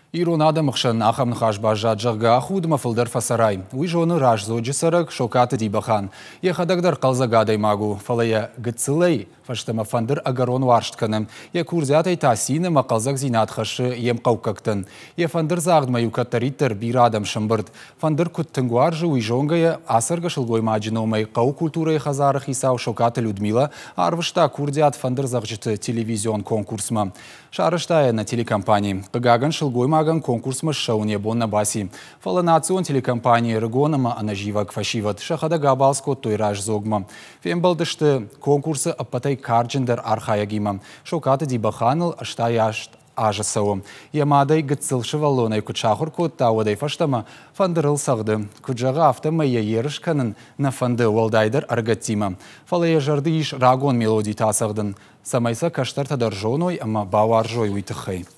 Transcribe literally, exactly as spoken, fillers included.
Иронада мықшын ақам нұқаш бажат жағға худыма фылдар фасарай. Уйжоны раж зоджи сарак шокаты дибахан. Ехадагдар қалзагадай магу. Фалая гыцылай. Фаштама фандыр агарон варштканым. Е курзятай тасины мақалзак зинат хашы ем қаукактын. Е фандыр зағдма юкаттариттер бирадам шымбырд. Фандыр күттінгуаржы уйжонгая асырға шылгой маджиномай қау культурай хазарах исау шокаты Людмила. Арвышта курзят фандыр зағжыты телевизион конкурсма. Шарыштая на телекомпании. Кагаган шылгой маган конкурсма шауне бонна баси. Фаланацион телекомпании регонама анаживак фашиват. Шахада габалско тойраж зогма. Фембалдышты конкурсы апатай карджендер архаягима. Шокаты дибаханыл аштаяшт ажасауым. Ямадай гыцылшы валлонай кучахур кот тауадай фаштама фандырыл сағды. Куджаға автомайя ерішканын на фанды уалдайдар аргатима. Фалая жарды иш рагон мелодий тасағдын. Самайса каштар тадар жоной, ама бауар жой уйтықхай.